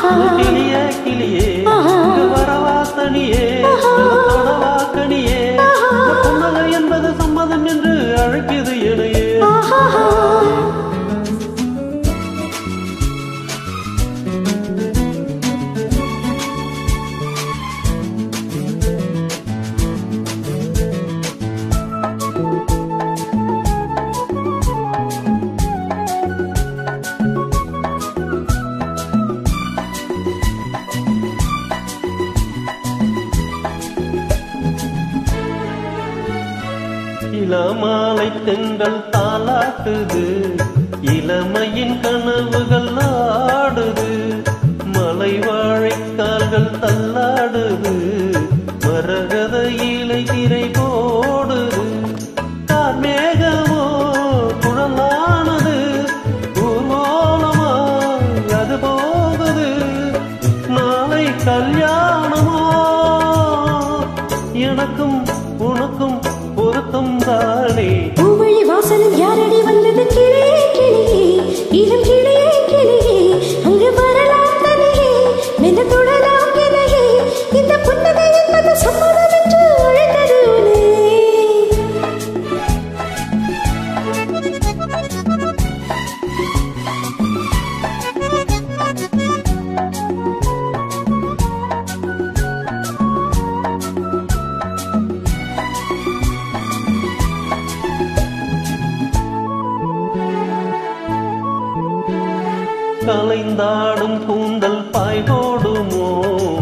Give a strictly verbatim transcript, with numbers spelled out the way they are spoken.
கிளியே கிளியே வரவா தனியே தொடவா கனியே புன்னகை என்பது சம்மதம் என்று அழைக்குது எனையே இளமாலை தெங்கள் தாலாட்டுது இளமையின் கனவுகள் ஆடுது மலை வாழைக்கால்கள் தள்ளாடுது மரகத இலை திரை போடுது கார்மேகமோ குழலானது ஊர்வலமாய் அது போகுது நாளை கல்யாணமோ எனக்கும் உனக்கும் பொருத்தம் தானே பூவழி வாசலில் யாரடி வந்தது கிளியே கிளியே இளம் கிளியே கிளியே அங்கு வரலாம் தனியே மெல்ல தொடலாம் இணையே இந்த புன்னகை என்பது சம்மதம் என்று அழைத்தது கலைந்தாடும் கூந்தல் பாய் போடுமோ